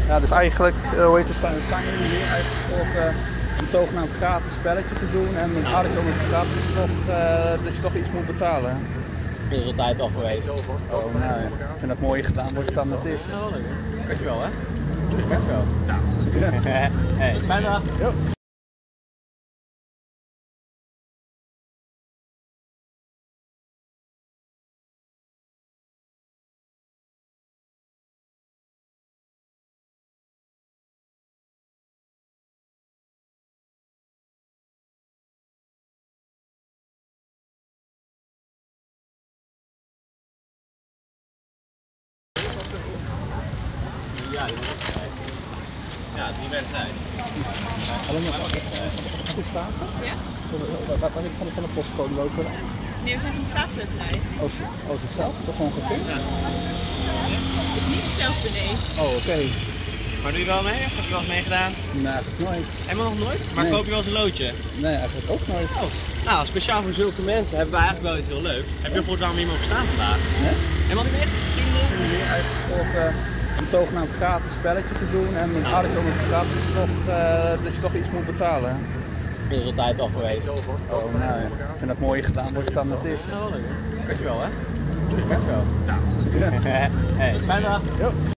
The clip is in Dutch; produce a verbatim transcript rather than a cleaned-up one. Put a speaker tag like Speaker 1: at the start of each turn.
Speaker 1: Ja, dus eigenlijk, uh, hoe heet het, staan, staan jullie hier eigenlijk voor uh, een zogenaamd gratis spelletje te doen. En het aardige om het gratis is toch uh, dat je toch iets moet betalen.
Speaker 2: Dat is altijd al geweest.
Speaker 1: Oh, nou, ik vind dat mooi gedaan, wordt het dan het is.
Speaker 2: Ja, leuk hè? Dankjewel hè? Dankjewel. Ja. Hey, fijne dag.
Speaker 1: Jo.
Speaker 2: Ja, die wordt opgereisd. Ja, die werd tijd.
Speaker 1: Alleen nog goed staan?
Speaker 3: Ja?
Speaker 1: Waar ben ik van de, van de postcode lopen?
Speaker 3: Nee, we zijn van de staatsloterij.
Speaker 1: Oh, oh, is het zelf? Toch ongeveer?
Speaker 2: Ja.
Speaker 3: Het is niet hetzelfde, nee.
Speaker 1: Oh, oké. Okay.
Speaker 2: Maar doe je wel mee? Of heb je wel eens meegedaan?
Speaker 1: Nee, eigenlijk nooit.
Speaker 2: Helemaal nog nooit? Maar
Speaker 1: Nee.
Speaker 2: koop je wel eens een loodje?
Speaker 1: Nee, eigenlijk ook nooit.
Speaker 2: Oh. Nou, speciaal voor zulke mensen hebben we eigenlijk wel iets heel leuks. Heb je bijvoorbeeld waarom hier mogen staan vandaag?
Speaker 1: Nee?
Speaker 2: Helemaal niet meer? Vrienden?
Speaker 1: Hier eigenlijk voor uh, een zogenaamd gratis spelletje te doen. En het aardige om het gratis is toch uh, dat je toch iets moet betalen.
Speaker 2: Dat is altijd al geweest.
Speaker 1: Oh, nou, ik vind dat mooi gedaan, wordt het dan het is.
Speaker 2: Ja, leuk hè? Dankjewel hè? Dankjewel.
Speaker 1: Ja.
Speaker 2: Hey, fijne dag.
Speaker 1: Jo.